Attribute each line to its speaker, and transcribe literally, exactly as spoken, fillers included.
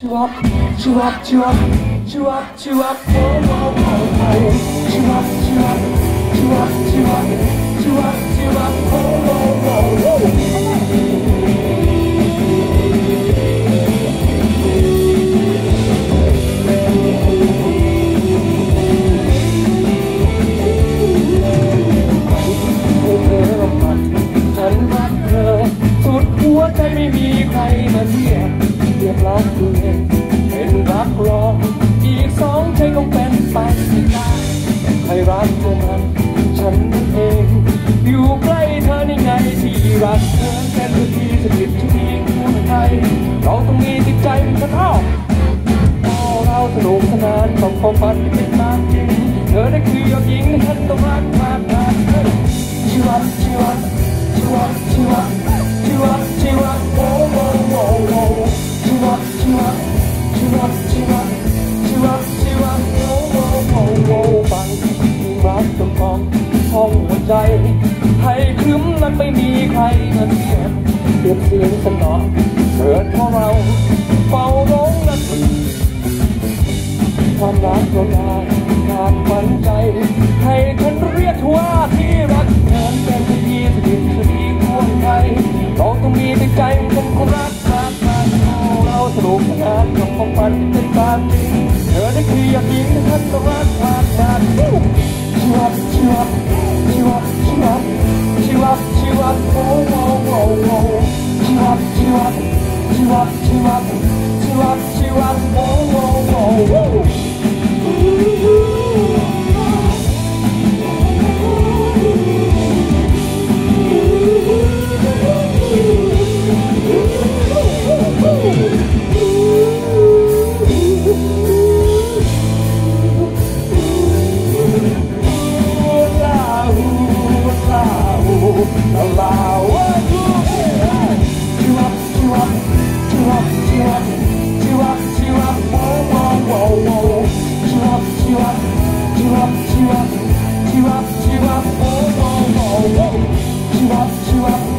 Speaker 1: Chew up, chew up, chew up, chew up, chew up, whoa, whoa, whoa, whoa. Chew up, chew up, chew up, chew up, chew up, chew up, whoa, whoa, whoa, whoa. ฉันรักเธอสุดหัวใจไม่มีใครมาเทียบเทียบรักตัวเองเป็นรักรองอีกสองใจคงเป็นไปไม่ได้ใครรักตัวมันฉันนั่นเองอยู่ใกล้เธอในไงที่รักเธอแค่ทุกทีสนิททุกทีคู่ไทยเราต้องมีจิตใจเป็นกระเท่าพอเราสนุกสนานต้องความฝันที่เป็นมากจริงเธอได้คือยอดหญิงที่ฉันต้องรักมากมากชีวัตชีวัตชีวัตชีวัตชีวัตชีวัตโอ้โอ้โอ้โอ้ชีวัตชีวัตชีวัตชีวัตชีวัตชีวัตโอ้โอ้โอ้โอ้ฟังรักจนมองห้องหัวใจให้ครึ้มนั้นไม่มีใครมาเทียบเปรียบเสียงสนองเกิดเพราะเราเฝ้าร้องนั้นความรักเราได้การฝันใจให้ฉันเรียกว่าที่รักเธอเป็นที่ดีสนิทสนิทควงไทยเราต้องมีในใจเป็นคนรักมากมากเราสนุกสนานกับความฝันที่เป็นความจริงเธอได้คืออยากยิงฉันต้องรักมากมากชีวัตชีวัตชีวัตชีวัตชีวัตชีวัตโอ้โอ้โอ้โอ้ชีวัตชีวัตชีวัตชีวัตชีวัตชีวัตโอ้โอ้โอ้โอ้She